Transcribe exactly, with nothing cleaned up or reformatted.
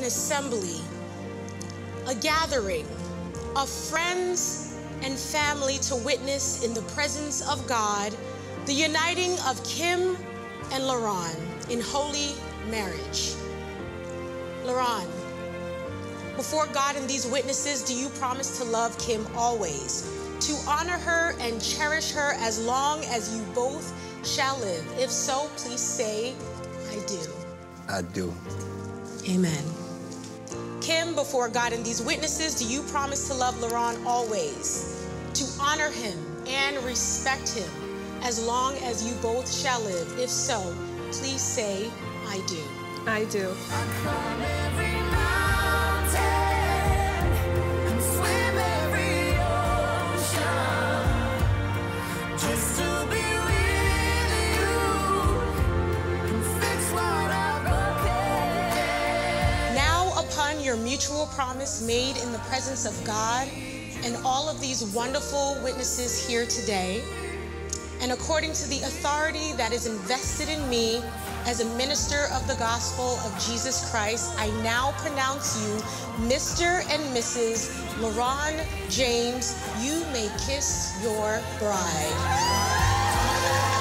assembly, a gathering of friends and family to witness in the presence of God the uniting of Kim and LaRon in holy marriage. LaRon, before God and these witnesses, do you promise to love Kim always, to honor her and cherish her as long as you both shall live? If so, please say, I do. I do. Amen. Kim, before God and these witnesses, do you promise to love LaRon always, to honor him and respect him as long as you both shall live? If so, please say, I do. I do. I climb every mountain and swim every ocean just to be with you and fix what I've broken. Now, upon your mutual promise made in the presence of God and all of these wonderful witnesses here today, and according to the authority that is invested in me as a minister of the gospel of Jesus Christ, I now pronounce you Mister and Missus LaRon James. You may kiss your bride.